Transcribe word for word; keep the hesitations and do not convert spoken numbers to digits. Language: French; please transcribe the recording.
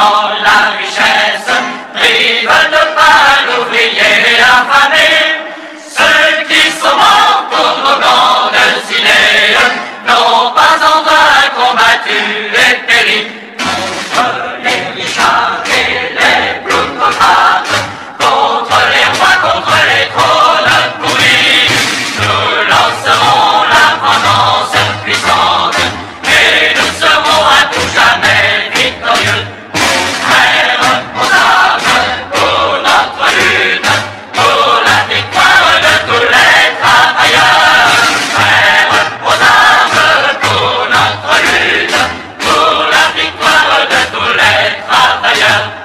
dans la richesse, prive de pain l'ouvrier affamé. Ceux qui sont morts contre grandes idées n'ont pas en vain combattu et péri contre les richards et les plutocrates, contre les rois, contre les trônes pourris. Nous lancerons la vengeance puissante et nous serons à tout jamais victorieux. Frères, aux armes pour notre lutte, pour la victoire de tous les travailleurs. Frères, aux armes pour notre lutte, pour la victoire de tous les travailleurs.